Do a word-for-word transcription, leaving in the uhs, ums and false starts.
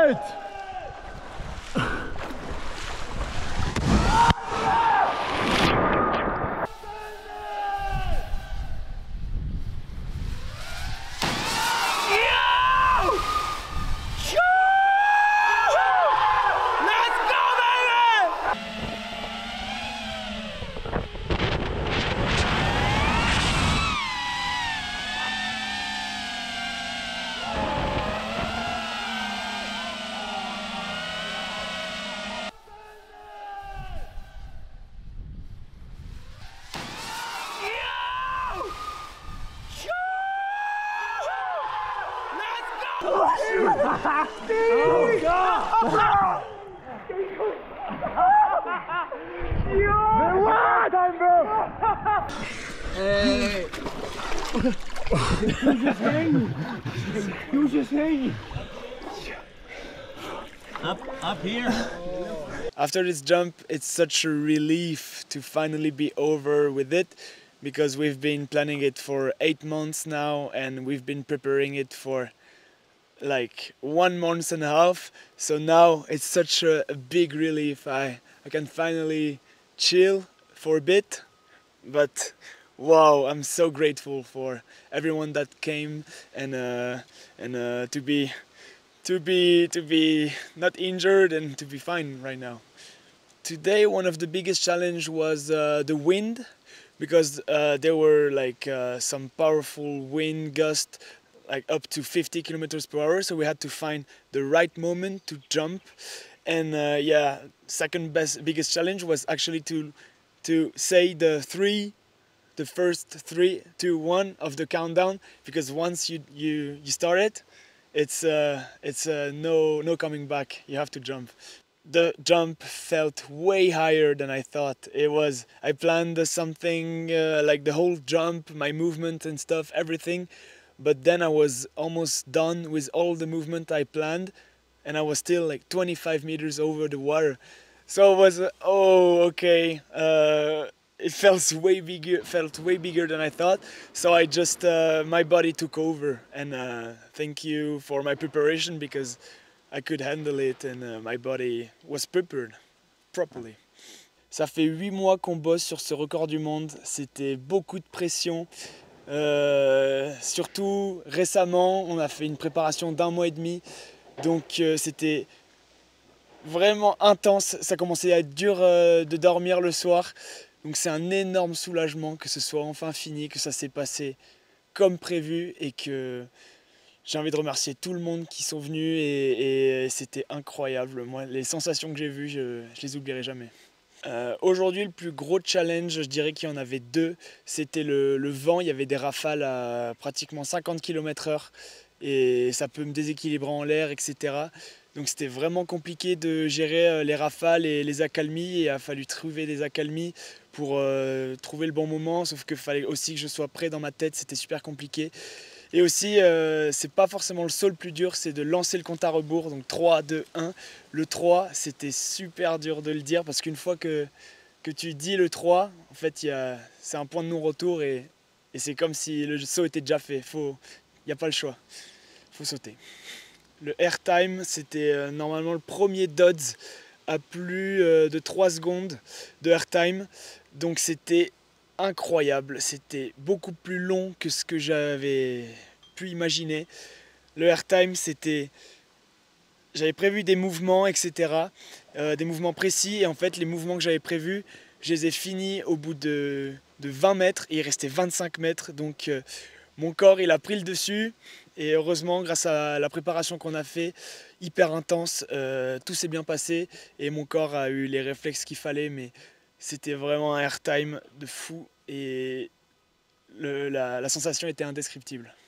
it! Oh God! What time, bro? Hey! You just hang. You just hang. Up, up here. After this jump, it's such a relief to finally be over with it, because we've been planning it for eight months now, and we've been preparing it for like one month and a half. So now it's such a, a big relief. I, I can finally chill for a bit, but wow, I'm so grateful for everyone that came and uh, and uh, to be to be to be not injured and to be fine right now. Today one of the biggest challenge was uh, the wind, because uh, there were like uh, some powerful wind gusts, like up to fifty kilometers per hour, so we had to find the right moment to jump. And uh, yeah, second best biggest challenge was actually to to say the three the first three two one of the countdown, because once you you you start it, it's uh it's uh, no no coming back. You have to jump. The jump felt way higher than I thought. It was, I planned something uh, like the whole jump, my movement and stuff, everything. But then I was almost done with all the movement I planned, and I was still like twenty-five meters over the water. So it was, uh, oh, okay. Uh, it felt way bigger, felt way bigger than I thought. So I just, uh, my body took over. And uh, thank you for my preparation, because I could handle it and uh, my body was prepared properly. Ça fait huit mois qu'on bosse sur ce record du monde. C'était beaucoup de pression. Euh, surtout récemment, on a fait une préparation d'un mois et demi. Donc euh, c'était vraiment intense. Ça commençait à être dur euh, de dormir le soir. Donc c'est un énorme soulagement que ce soit enfin fini, que ça s'est passé comme prévu, et que j'ai envie de remercier tout le monde qui sont venus, et, et c'était incroyable. Moi, les sensations que j'ai vues, je, je les oublierai jamais. Euh, Aujourd'hui, le plus gros challenge, je dirais qu'il y en avait deux. C'était le, le vent. Il y avait des rafales à pratiquement cinquante kilomètres heure, et ça peut me déséquilibrer en l'air, et cetera. Donc c'était vraiment compliqué de gérer les rafales et les accalmies, et il a fallu trouver des accalmies pour euh, trouver le bon moment, sauf qu'il fallait aussi que je sois prêt dans ma tête, c'était super compliqué. Et aussi, euh, c'est pas forcément le saut le plus dur, c'est de lancer le compte à rebours, donc trois, deux, un. Le trois, c'était super dur de le dire, parce qu'une fois que, que tu dis le trois, en fait, c'est un point de non-retour, et, et c'est comme si le saut était déjà fait. Il n'y a pas le choix, il faut sauter. Le airtime, c'était euh, normalement le premier D O D S à plus euh, de trois secondes de airtime, donc c'était incroyable, c'était beaucoup plus long que ce que j'avais pu imaginer. Le airtime, c'était, j'avais prévu des mouvements, et cetera, euh, des mouvements précis, et en fait les mouvements que j'avais prévus, je les ai finis au bout de, de vingt mètres, et il restait vingt-cinq mètres, donc euh, mon corps il a pris le dessus, et heureusement grâce à la préparation qu'on a fait, hyper intense, euh, tout s'est bien passé, et mon corps a eu les réflexes qu'il fallait, mais c'était vraiment un airtime de fou, et le, la, la sensation était indescriptible.